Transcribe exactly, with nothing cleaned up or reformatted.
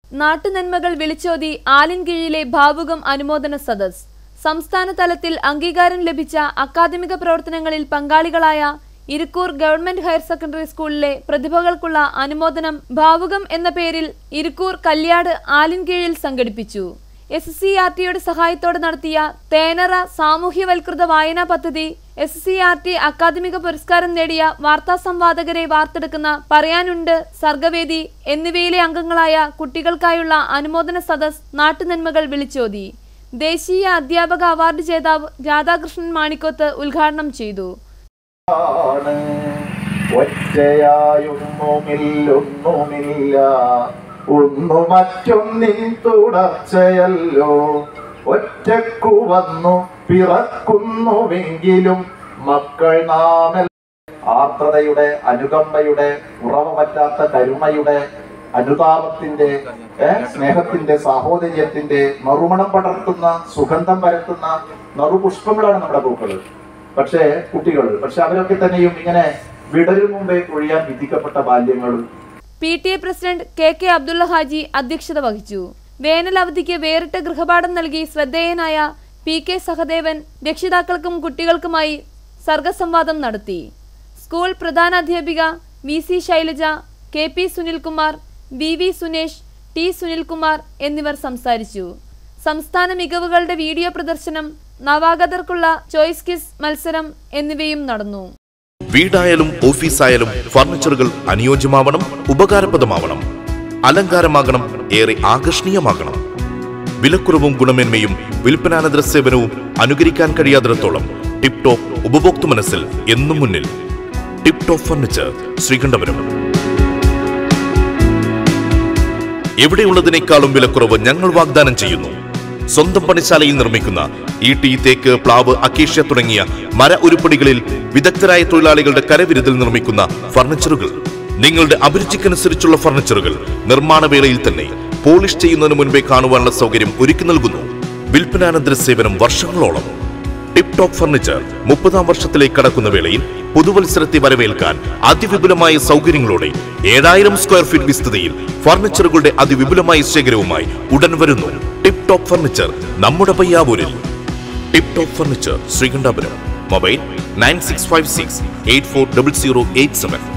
നാട്ടുനന്മകൾ വിളിച്ചോതി ആലിൻകീഴിലെ ഭാവുകം അനുമോദന സദസ്. സംസ്ഥാന തലത്തിൽ അംഗീകാരം ലഭിച്ച അക്കാദമിക പ്രവർത്തനങ്ങളിൽ പങ്കാളികളായ ഇരിക്കൂർ ഗവൺമെന്റ് ഹയർ സെക്കൻഡറി സ്കൂളിലെ പ്രതിഭകൾക്കുള്ള അനുമോദനം ഭാവുകം എന്ന പേരിൽ ഇരിക്കൂർ കല്യാട് ആലിൻകീഴിൽ സംഘടിപ്പിച്ചു. എസ് സി ആർ ടിയുടെ സഹായത്തോടെ നടത്തിയ തേനറ സാമൂഹ്യവൽകൃത വായനാ പദ്ധതി, എസ് സി ആർ ടി അക്കാദമിക പുരസ്കാരം നേടിയ വാർത്താ സംവാദകരെ വാർത്തെടുക്കുന്ന പറയാനുണ്ട് സർഗവേദി എന്നിവയിലെ അംഗങ്ങളായ കുട്ടികൾക്കായുള്ള അനുമോദന സദസ് നാട്ടുനന്മകൾ വിളിച്ചോതി. ദേശീയ അധ്യാപക അവാർഡ് ജേതാവ് രാധാകൃഷ്ണൻ മാണിക്കോത്ത് ഉദ്ഘാടനം ചെയ്തു. ഒന്നു മറ്റൊന്നിൻ തുടർച്ചയല്ലോ, ഒറ്റക്കു വന്നു പിറക്കുന്നുവെങ്കിലും മക്കൾ നാമൽ. ആർദ്രതയുടെ, അനുകമ്പയുടെ, ഉറവ പറ്റാത്ത കരുണയുടെ, അനുതാപത്തിന്റെ, സ്നേഹത്തിന്റെ, സാഹോദര്യത്തിന്റെ നറുമണം പടർത്തുന്ന, സുഗന്ധം പരത്തുന്ന നറുപുഷ്പങ്ങളാണ് നമ്മുടെ പൂക്കൾ. പക്ഷേ കുട്ടികൾ പക്ഷെ അവരൊക്കെ തന്നെയും ഇങ്ങനെ വിടരും മുമ്പേ കൊഴിയാൻ വിധിക്കപ്പെട്ട ബാല്യങ്ങൾ. P T A president K K Abdulla Haji അധ്യക്ഷത വഹിച്ചു. വേനൽ അവധിക്ക് വേറിട്ട ഗൃഹപാഠം നൽകി ശ്രദ്ധേയനായ പി കെ സഹദേവൻ രക്ഷിതാക്കൾക്കും കുട്ടികൾക്കുമായി സർഗസംവാദം നടത്തി. സ്കൂൾ പ്രധാനാധ്യാപിക V C Shailaja, K P Sunilkumar, V V Sunesh, T Sunilkumar എന്നിവർ സംസാരിച്ചു. സംസ്ഥാന മികവുകളുടെ വീഡിയോ പ്രദർശനം, നവാഗതർക്കുള്ള ചോയ്സ് കിസ് മത്സരം എന്നിവയും നടന്നു. വീടായാലും ഓഫീസായാലും ഫർണിച്ചറുകൾ അനുയോജ്യമാവണം, ഉപകാരപ്രദമാവണം, അലങ്കാരമാകണം, ഏറെ ആകർഷണീയമാകണം. വിലക്കുറവും ഗുണമേന്മയും വിൽപ്പനാനന്തര സേവനവും അനുകരിക്കാൻ കഴിയാത്തിടത്തോളം ടിപ് ടോപ്പ് ഉപഭോക്തൃ മനസ്സിൽ എന്നും മുന്നിൽ. Tip top furniture, Sreekandapuram. എവിടെയുള്ളതിനേക്കാളും വിലക്കുറവ് ഞങ്ങൾ വാഗ്ദാനം ചെയ്യുന്നു. സ്വന്തം പണിശാലയിൽ നിർമ്മിക്കുന്ന ഈട്ടി, തേക്ക്, പ്ലാവ്, അക്കേഷ്യ തുടങ്ങിയ മര ഉരുപ്പടികളിൽ വിദഗ്ധരായ തൊഴിലാളികളുടെ കരവിരുതിൽ നിർമ്മിക്കുന്ന ഫർണിച്ചറുകൾ. നിങ്ങളുടെ അഭിരുചിക്കനുസരിച്ചുള്ള ഫർണിച്ചറുകൾ നിർമ്മാണ വേളയിൽ തന്നെ പോളിഷ് ചെയ്യുന്നതിന് മുൻപേ കാണുവാനുള്ള സൗകര്യം ഒരുക്കി നൽകുന്നു. വിൽപ്പനാനന്തര സേവനം വർഷങ്ങളോളം. ടിപ് ടോപ്പ് ഫർണിച്ചർ മുപ്പതാം വർഷത്തിലേക്ക് കടക്കുന്ന വേളയിൽ പുതുവത്സരത്തെ വരവേൽക്കാൻ അതിവിപുലമായ സൗകര്യങ്ങളോടെ ഏഴായിരം സ്ക്വയർ ഫീറ്റ് വിസ്തൃതിയിൽ ഫർണിച്ചറുകളുടെ അതിവിപുലമായ ശേഖരവുമായി ഉടൻ വരുന്നു. ടിപ് ടോപ്പ് ഫർണിച്ചർ, നമ്മുടെ പയ്യാവൂരിൽ. Tip top furniture, Sreekandapuram. Mobile nine six five six eight four double zero eight seven.